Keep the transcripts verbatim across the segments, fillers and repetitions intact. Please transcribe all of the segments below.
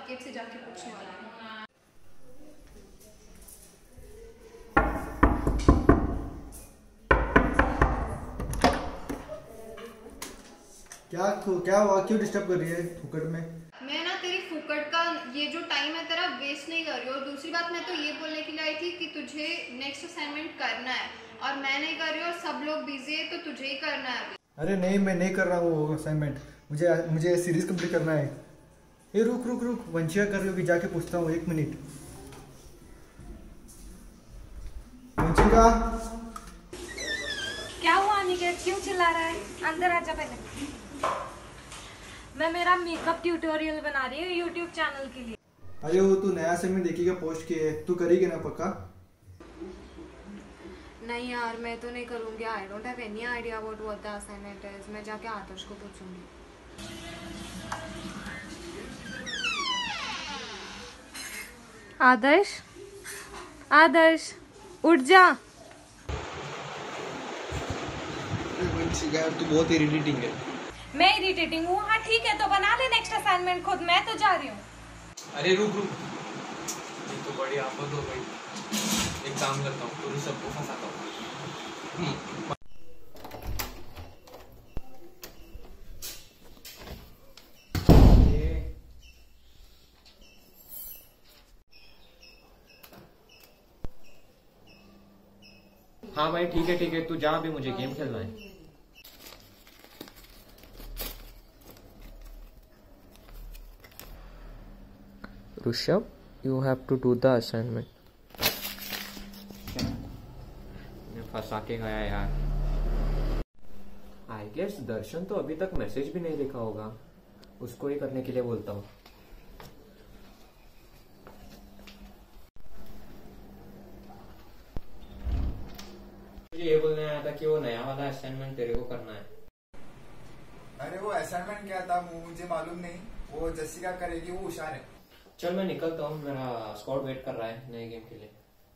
साकेत से जाके पूछने वाला है। क्या क्या हुआ, क्यों डिस्टर्ब कर रही है फुकट में? मैं ना तेरी फुकट का ये जो टाइम है तेरा वेस्ट नहीं कर रही हूँ। और दूसरी बात, मैं तो ये बोलने के लिए आई थी कि तुझे नेक्स्ट असाइनमेंट करना है और मैं नहीं कर रही हूँ और सब लोग बिजी है, तो तुझे ही करना है अभी। अरे नहीं, मैं नहीं कर रहा हूँ असाइनमेंट। मुझे मुझे सीरीज कंप्लीट करना है। ये रुक रुक रुक, वंशिका कर रही होगी, जाके पूछता हूँ, एक मिनट। वंशिका, क्या हुआ अनिकेत, क्यों चिल्ला रहा है? अंदर आजा पहले। मैं मेरा मेकअप ट्यूटोरियल बना रही हूँ यूट्यूब चैनल के लिए। अरे वो तू नया असाइनमेंट देखिएगा पोस्ट किए है, तू करेगी ना पक्का? नहीं यार, मैं तो नहीं करूँगी। I don't have any idea about what the assignment is. मैं जाके आदर्श को पूछूंगी। आदर्श, आदर्श उठ जा। तू बहुत इरिटेटिंग है। मैं इरिटेटिंग हूँ? हाँ ठीक है, तो बना ले नेक्स्ट असाइनमेंट खुद, मैं तो जा रही हूँ। अरे रुक रुक, ये तो बड़ी आफत हो गई। एक काम करता हूँ, पूरी सबको फंसाता हूँ। हाँ भाई ठीक है ठीक है, तू जा, अभी मुझे गेम खेलना है। Rishabh, you have to do the assignment. फंसा के गया यार। आई गेस दर्शन तो अभी तक मैसेज भी नहीं लिखा होगा, उसको ही करने के लिए बोलता हूँ। मुझे ये बोलने आया था कि वो नया वाला असाइनमेंट तेरे को करना है। अरे वो असाइनमेंट क्या था मुझे मालूम नहीं, वो जसिका करेगी, वो होशियार है। चल मैं निकलता हूँ, मेरा स्क्वाड वेट कर रहा है नए गेम के लिए।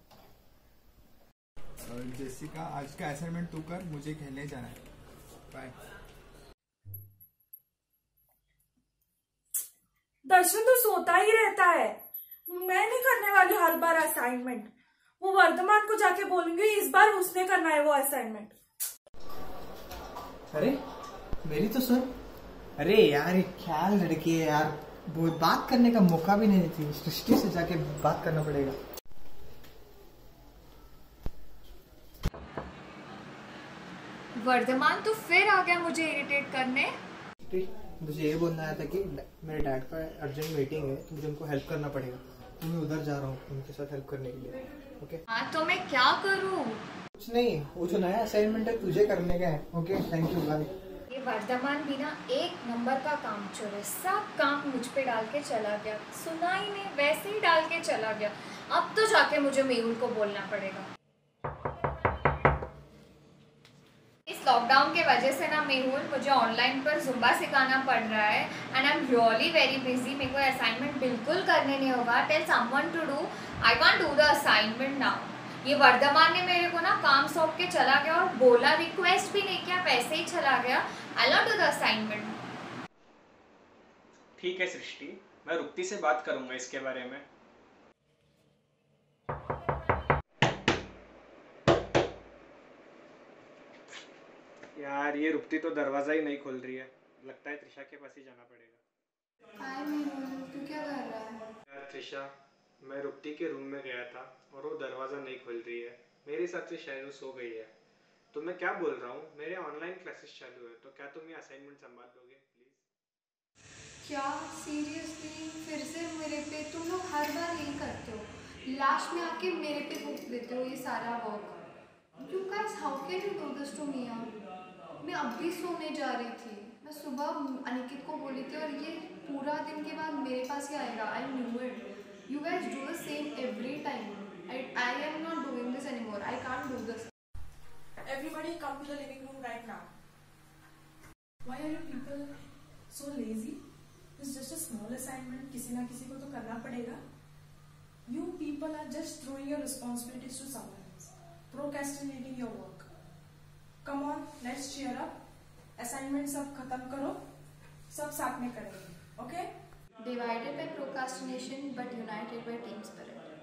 जसिका आज का असाइनमेंट तू कर, मुझे खेलने जाना है। बाय। दर्शन तो सोता ही रहता है। मैं नहीं करने वाली हर बार असाइनमेंट। वो वर्धमान को जाके बोलूंगी इस बार उसने करना है वो असाइनमेंट। अरे मेरी तो सुन। अरे यार, एक ख्याल लड़की है यार, वो बात करने का मौका भी नहीं देती। सृष्टि से जाके बात करना पड़ेगा। वर्धमान तो फिर आ गया मुझे इरिटेट करने। मुझे ये बोलना आया था कि मेरे डैड का अर्जेंट मीटिंग है, तो मुझे उनको हेल्प करना पड़ेगा, तो मैं उधर जा रहा हूँ उनके साथ हेल्प करने के लिए। ओके? हाँ तो मैं क्या करूँ? कुछ नहीं, वो जो नया असाइनमेंट है तुझे करने का है। Okay, thank you, bye. ये वर्धमान भी ना एक नंबर का काम चोर है, सब काम मुझ पे डाल के चला गया, सुना ही नहीं, वैसे ही डाल के चला गया। अब तो जाके मुझे मेहुल को बोलना पड़ेगा। इस लॉकडाउन के वजह से ना मेहुल मुझे ऑनलाइन पर जुम्बा सिखाना पड़ रहा है and I am really very busy. मेरे को असाइनमेंट बिल्कुल करने नहीं होगा। Tell someone to do, I can't do the assignment now. ये वर्धमान ने मेरे को ना काम सौंप के चला गया और बोला, रिक्वेस्ट भी नहीं किया, वैसे ही चला गया। I not do the assignment. ठीक है सृष्टि, मैं रुक्ति से बात करूंगा इसके बारे में। यार ये रुक्ति तो दरवाजा ही नहीं खोल रही है, लगता है त्रिशा के पास ही जाना पड़ेगा। हाय मेहुल, तू क्या कर रहा है? यार त्रिशा, मैं रुक्ति के रूम में गया था और वो दरवाजा नहीं खोल रही है। मेरे हिसाब से शायद वो सो गई है। तो मैं क्या बोल रहा हूँ, मेरे ऑनलाइन क्लासेस चालू है, तो क्या तुम ये असाइनमेंट संभाल लोगे प्लीज? क्या सीरियसली फिर से मेरे पे? तुम लोग हर बार यही करते हो, लास्ट में आके मेरे पे थोप देते हो ये सारा work. You guys, how can you do this to me यार? मैं अभी सोने जा रही थी, मैं सुबह अनिकेत को बोली थी और ये पूरा दिन के बाद मेरे पास ही आएगा। I knew it. You guys do the same every time. I am not doing this anymore. I can't do this. Everybody come to the living room right now. Why are you people so lazy? It's just a small assignment. किसी ना किसी को तो करना पड़ेगा. You people are just throwing your responsibilities to someone else, procrastinating your work. Come on, let's cheer up. Assignment सब खत्म करो, सब साथ में करेंगे. Okay? Divided by procrastination but united by team spirit.